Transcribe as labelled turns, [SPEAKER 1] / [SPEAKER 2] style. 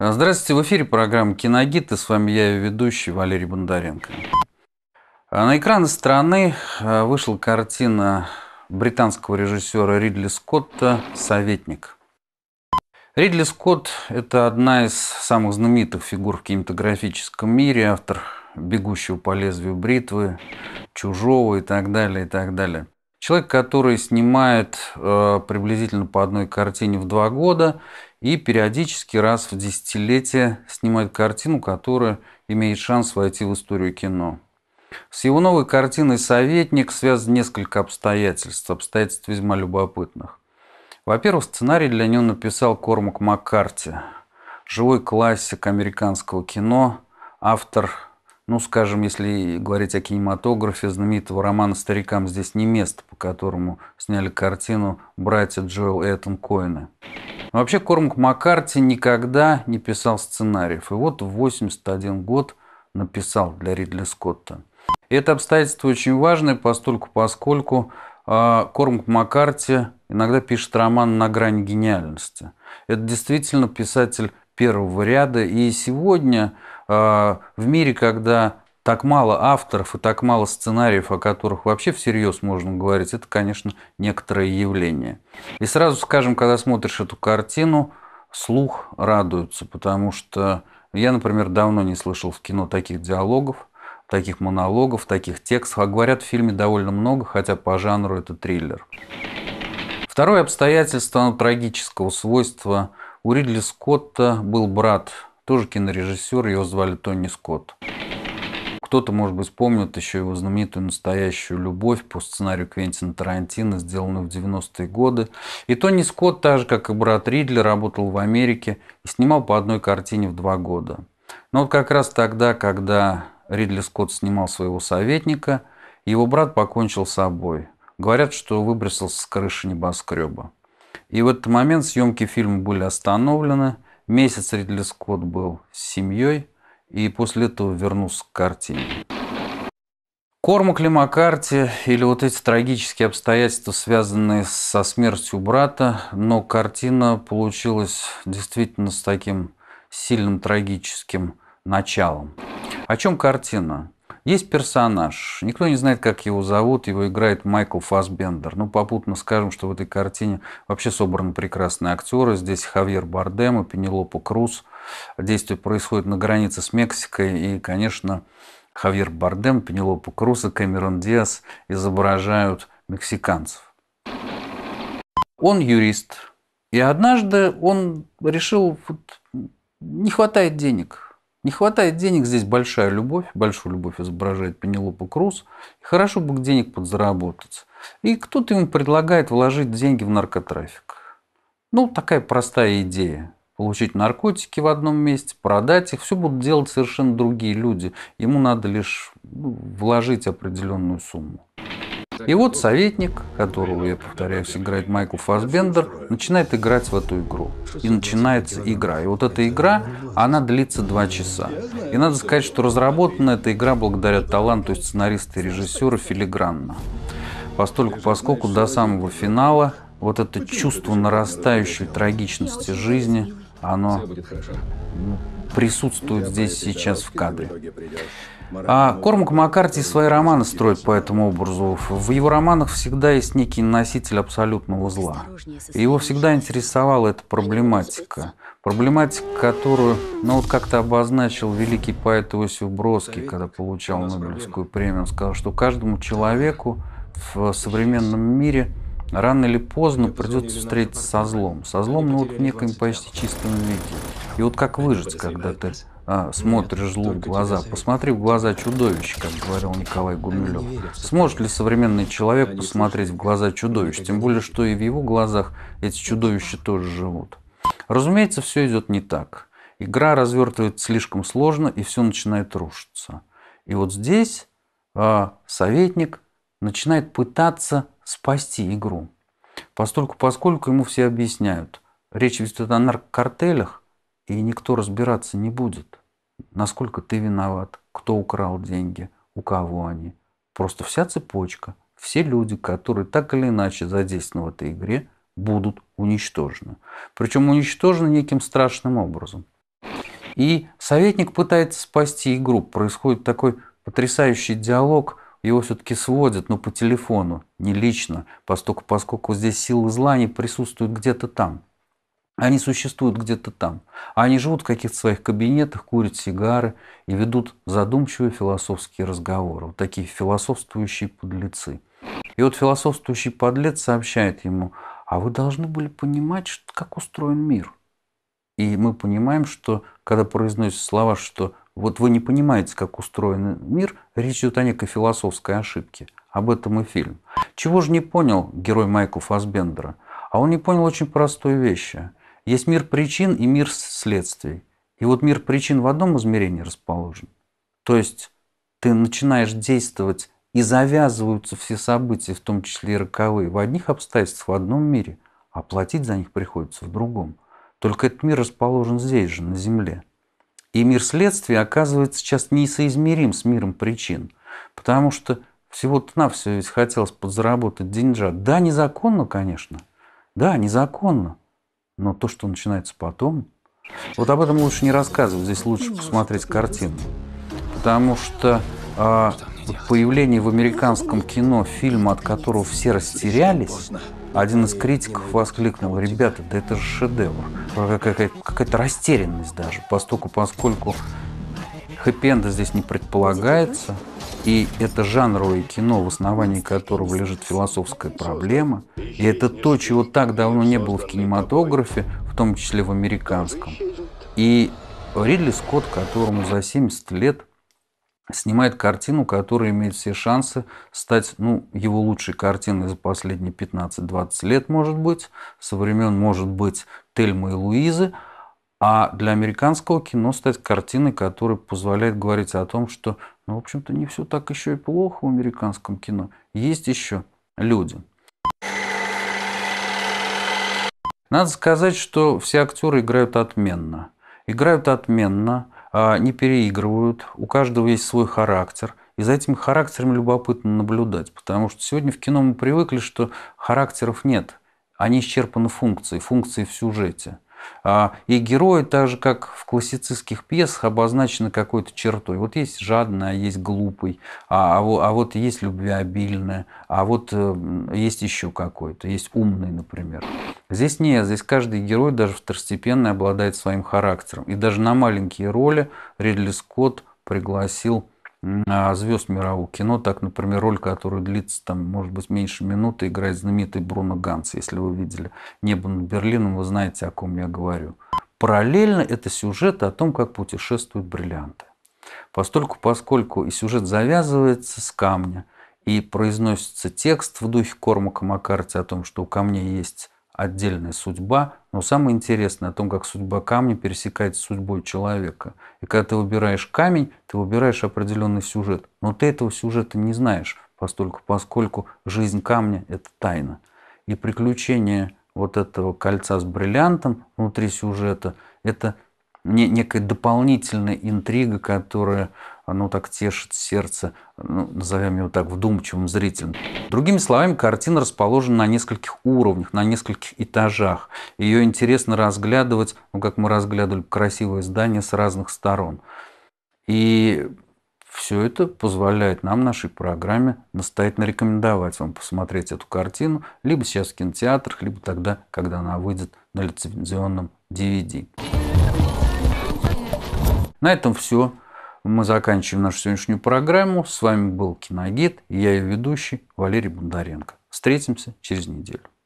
[SPEAKER 1] Здравствуйте, в эфире программа «Киногид», и с вами я, ее ведущий Валерий Бондаренко. На экраны страны вышла картина британского режиссера Ридли Скотта «Советник». Ридли Скотт – это одна из самых знаменитых фигур в кинематографическом мире, автор «Бегущего по лезвию бритвы», «Чужого» и так далее, и так далее. Человек, который снимает приблизительно по одной картине в 2 года и периодически раз в десятилетие снимает картину, которая имеет шанс войти в историю кино. С его новой картиной «Советник» связано несколько обстоятельств весьма любопытных. Во-первых, сценарий для него написал Кормак Маккарти, живой классик американского кино, автор, скажем, если говорить о кинематографе, знаменитого романа «Старикам здесь не место», по которому сняли картину братья Джоэл и Этан Коэны. Но вообще Кормак Маккарти никогда не писал сценариев, и вот в 81 год написал для Ридли Скотта. И это обстоятельство очень важное, поскольку Кормак Маккарти иногда пишет роман на грани гениальности. Это действительно писатель первого ряда. И сегодня в мире, когда так мало авторов и так мало сценариев, о которых вообще всерьез можно говорить, это, конечно, некоторое явление. И сразу скажем, когда смотришь эту картину, слух радуется, потому что я, например, давно не слышал в кино таких диалогов, таких монологов, таких текстов. А говорят, в фильме довольно много, хотя по жанру это триллер. Второе обстоятельство, оно трагического свойства. У Ридли Скотта был брат, тоже кинорежиссер, его звали Тони Скотт. Кто-то, может быть, вспомнит еще его знаменитую «Настоящую любовь» по сценарию Квентина Тарантино, сделанную в 90-е годы. И Тони Скотт, так же, как и брат Ридли, работал в Америке и снимал по одной картине в 2 года. Но вот как раз тогда, когда Ридли Скотт снимал своего «Советника», его брат покончил с собой. Говорят, что выбросился с крыши небоскреба. И в этот момент съемки фильма были остановлены. Месяц Ридли Скотт был с семьей и после этого вернулся к картине. Кормак ли Маккарти или вот эти трагические обстоятельства, связанные со смертью брата, но картина получилась действительно с таким сильным трагическим началом. О чем картина? Есть персонаж, никто не знает, как его зовут, его играет Майкл Фассбендер. Попутно скажем, что в этой картине вообще собраны прекрасные актеры. Здесь Хавьер Бардем и Пенелопа Круз. Действие происходит на границе с Мексикой, и, конечно, Хавьер Бардем, Пенелопа Круз и Кэмерон Диас изображают мексиканцев. Он юрист, и однажды он решил, не хватает денег. Не хватает денег, здесь большую любовь изображает Пенелопа Круз. Хорошо бы денег подзаработать. И кто-то ему предлагает вложить деньги в наркотрафик. Такая простая идея. Получить наркотики в одном месте, продать их. Все будут делать совершенно другие люди. Ему надо лишь вложить определенную сумму. И вот советник, которого, я повторяюсь, играет Майкл Фассбендер, начинает играть в эту игру. И начинается игра. И вот эта игра, она длится 2 часа. И надо сказать, что разработана эта игра благодаря таланту сценариста и режиссера филигранно. Поскольку до самого финала вот это чувство нарастающей трагичности жизни, оно присутствует здесь сейчас в кадре. Кормак Маккарти свои романы строит по этому образу. В его романах всегда есть некий носитель абсолютного зла. И его всегда интересовала эта проблематика. Проблематика, которую, как-то обозначил великий поэт Иосиф Бродский, когда получал Нобелевскую премию. Он сказал, что каждому человеку в современном мире рано или поздно придется встретиться со злом. Со злом, в неком почти чистом виде. И как выжить, когда ты смотришь злу в глаза? Посмотри в глаза чудовища, как говорил Николай Гумилев. Сможет ли современный человек посмотреть в глаза чудовищ? Тем более, что и в его глазах эти чудовища тоже живут. Разумеется, все идет не так. Игра развертывается слишком сложно, и все начинает рушиться. И вот здесь советник начинает пытаться спасти игру. Поскольку ему все объясняют, речь ведь идет о наркокартелях, и никто разбираться не будет, насколько ты виноват, кто украл деньги, у кого они. Просто вся цепочка, все люди, которые так или иначе задействованы в этой игре, будут уничтожены. Причем уничтожены неким страшным образом. И советник пытается спасти игру. Происходит такой потрясающий диалог. Его все-таки сводят, но по телефону, не лично, поскольку здесь силы зла не присутствуют где-то там. Они существуют где-то там. Они живут в каких-то своих кабинетах, курят сигары и ведут задумчивые философские разговоры. Вот такие философствующие подлецы. И вот философствующий подлец сообщает ему: а вы должны были понимать, как устроен мир. И мы понимаем, что когда произносят слова, что вот вы не понимаете, как устроен мир, речь идет о некой философской ошибке. Об этом и фильм. Чего же не понял герой Майкла Фассбендера? А он не понял очень простой вещи. Есть мир причин и мир следствий. И вот мир причин в одном измерении расположен. То есть ты начинаешь действовать, и завязываются все события, в том числе и роковые, в одних обстоятельствах в одном мире, а платить за них приходится в другом. Только этот мир расположен здесь же, на Земле. И мир следствия оказывается сейчас несоизмерим с миром причин. Потому что всего-то навсего ведь хотелось подзаработать деньжат. Да, незаконно, конечно. Да, незаконно. Но то, что начинается потом... Вот об этом лучше не рассказывать. Здесь лучше посмотреть картину. Потому что появление в американском кино фильма, от которого все растерялись, один из критиков воскликнул: ребята, да это же шедевр. Какая-то растерянность даже, поскольку хэппи-энда здесь не предполагается, и это жанровое кино, в основании которого лежит философская проблема, и это то, чего так давно не было в кинематографе, в том числе в американском. И Ридли Скотт, которому за 70 лет, снимает картину, которая имеет все шансы стать его лучшей картиной за последние 15-20 лет, может быть, со времен, может быть, Тельмы и Луизы, а для американского кино стать картиной, которая позволяет говорить о том, что, в общем-то, не все так еще и плохо в американском кино. Есть еще люди. Надо сказать, что все актеры играют отменно. Играют отменно, не переигрывают, у каждого есть свой характер. И за этим характером любопытно наблюдать, потому что сегодня в кино мы привыкли, что характеров нет. Они исчерпаны функции в сюжете. И герои, так же как в классицистских пьесах, обозначены какой-то чертой. Вот есть жадный, а есть глупый, а вот есть любвеобильный, а вот есть еще какой-то, есть умный, например. Здесь нет, здесь каждый герой, даже второстепенный, обладает своим характером. И даже на маленькие роли Ридли Скотт пригласил звезд мирового кино. Так, например, роль, которая длится, может быть, меньше минуты, играет знаменитый Бруно Ганц. Если вы видели «Небо над Берлином», вы знаете, о ком я говорю. Параллельно это сюжет о том, как путешествуют бриллианты. Поскольку и сюжет завязывается с камня, и произносится текст в духе Кормака Маккарти о том, что у камня есть отдельная судьба, но самое интересное о том, как судьба камня пересекается с судьбой человека. И когда ты выбираешь камень, ты выбираешь определенный сюжет. Но ты этого сюжета не знаешь, поскольку жизнь камня – это тайна. И приключение вот этого кольца с бриллиантом внутри сюжета – это некая дополнительная интрига, которая так тешит сердце, назовем его так, вдумчивым зрителем. Другими словами, картина расположена на нескольких уровнях, на нескольких этажах. Ее интересно разглядывать, как мы разглядывали красивое здание, с разных сторон. И все это позволяет нам в нашей программе настоятельно рекомендовать вам посмотреть эту картину либо сейчас в кинотеатрах, либо тогда, когда она выйдет на лицензионном DVD. На этом все. Мы заканчиваем нашу сегодняшнюю программу. С вами был Киногид и я ее ведущий Валерий Бондаренко. Встретимся через неделю.